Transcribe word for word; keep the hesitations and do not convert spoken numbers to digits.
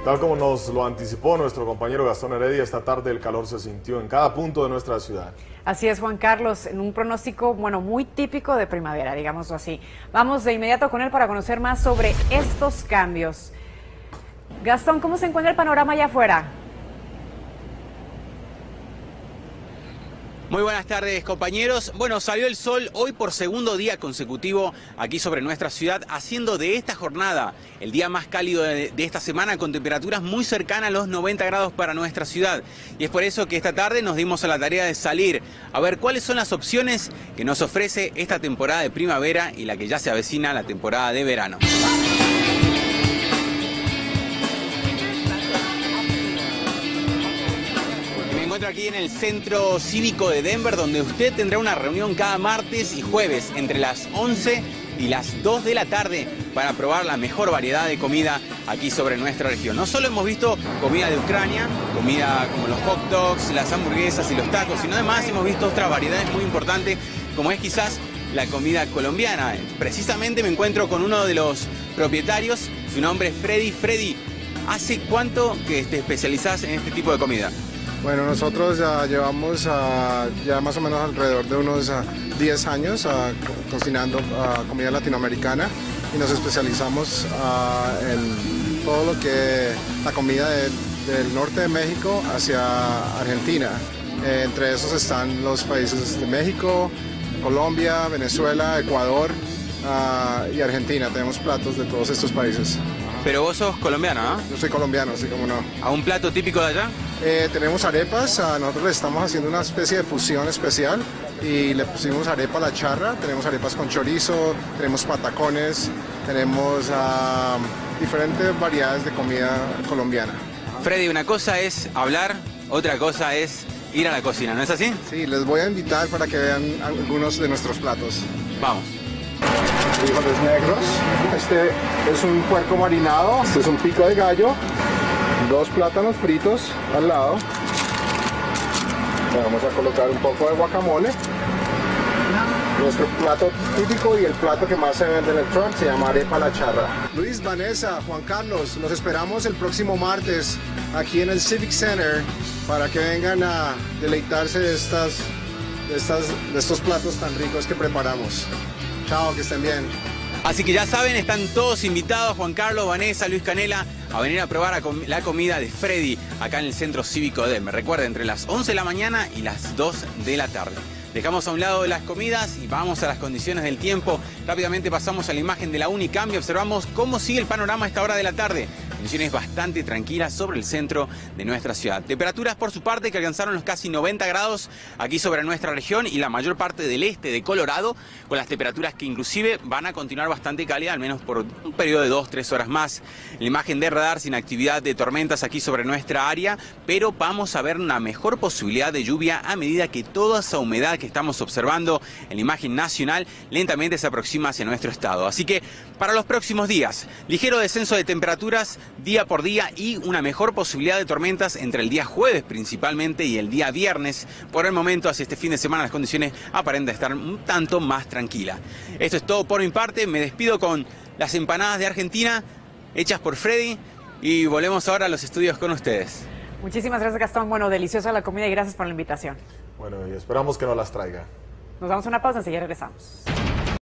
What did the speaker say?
Tal como nos lo anticipó nuestro compañero Gastón Heredia, esta tarde el calor se sintió en cada punto de nuestra ciudad. Así es, Juan Carlos, en un pronóstico, bueno, muy típico de primavera, digámoslo así. Vamos de inmediato con él para conocer más sobre estos cambios. Gastón, ¿cómo se encuentra el panorama allá afuera? Muy buenas tardes, compañeros. Bueno, salió el sol hoy por segundo día consecutivo aquí sobre nuestra ciudad, haciendo de esta jornada el día más cálido de, de esta semana, con temperaturas muy cercanas a los noventa grados para nuestra ciudad. Y es por eso que esta tarde nos dimos a la tarea de salir a ver cuáles son las opciones que nos ofrece esta temporada de primavera y la que ya se avecina la temporada de verano. Me encuentro aquí en el Centro Cívico de Denver, donde usted tendrá una reunión cada martes y jueves entre las once y las dos de la tarde para probar la mejor variedad de comida aquí sobre nuestra región. No solo hemos visto comida de Ucrania, comida como los hot dogs, las hamburguesas y los tacos, sino además hemos visto otras variedades muy importantes, como es quizás la comida colombiana. Precisamente me encuentro con uno de los propietarios, su nombre es Freddy. Freddy, ¿hace cuánto que te especializás en este tipo de comida? Bueno, nosotros ya llevamos uh, ya más o menos alrededor de unos uh, diez años uh, co cocinando uh, comida latinoamericana y nos especializamos uh, en todo lo que la comida de, del norte de México hacia Argentina. Eh, entre esos están los países de México, Colombia, Venezuela, Ecuador uh, y Argentina. Tenemos platos de todos estos países. Pero vos sos colombiano, ¿no? Yo soy colombiano, así como no. ¿A un plato típico de allá? Eh, tenemos arepas, uh, nosotros le estamos haciendo una especie de fusión especial y le pusimos arepa a la charra, tenemos arepas con chorizo, tenemos patacones, tenemos uh, diferentes variedades de comida colombiana. Freddy, una cosa es hablar, otra cosa es ir a la cocina, ¿no es así? Sí, les voy a invitar para que vean algunos de nuestros platos. Vamos. Frijoles negros, este es un puerco marinado, este es un pico de gallo, dos plátanos fritos al lado. Le vamos a colocar un poco de guacamole. Nuestro plato típico y el plato que más se vende en el truck se llama arepa a la charra. Luis, Vanessa, Juan Carlos, los esperamos el próximo martes aquí en el Civic Center para que vengan a deleitarse de, estas, de, estas, de estos platos tan ricos que preparamos. Chao, que estén bien. Así que ya saben, están todos invitados, Juan Carlos, Vanessa, Luis Canela, a venir a probar la comida de Freddy acá en el Centro Cívico de Denver. Recuerden, entre las once de la mañana y las dos de la tarde. Dejamos a un lado las comidas y vamos a las condiciones del tiempo. Rápidamente pasamos a la imagen de la Unicam y observamos cómo sigue el panorama a esta hora de la tarde. Condiciones bastante tranquilas sobre el centro de nuestra ciudad. Temperaturas por su parte que alcanzaron los casi noventa grados aquí sobre nuestra región y la mayor parte del este de Colorado, con las temperaturas que inclusive van a continuar bastante cálidas, al menos por un periodo de dos, tres horas más. La imagen de radar sin actividad de tormentas aquí sobre nuestra área, pero vamos a ver una mejor posibilidad de lluvia a medida que toda esa humedad que estamos observando en la imagen nacional lentamente se aproxima hacia nuestro estado. Así que para los próximos días, ligero descenso de temperaturas día por día y una mejor posibilidad de tormentas entre el día jueves principalmente y el día viernes. Por el momento, hacia este fin de semana las condiciones aparentan estar un tanto más tranquilas. Esto es todo por mi parte, me despido con las empanadas de Argentina hechas por Freddy y volvemos ahora a los estudios con ustedes. Muchísimas gracias, Gastón. Bueno, deliciosa la comida y gracias por la invitación. Bueno, y esperamos que nos las traiga. Nos damos una pausa, enseguida regresamos.